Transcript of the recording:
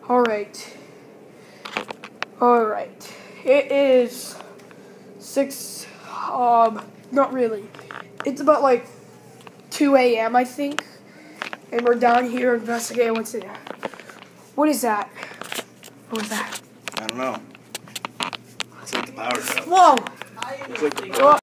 Alright. Alright. It is 6, not really. It's about like 2 a.m. I think. And we're down here investigating what's in there. What is that? What was that? I don't know. It's like the power shut. Whoa! It's like the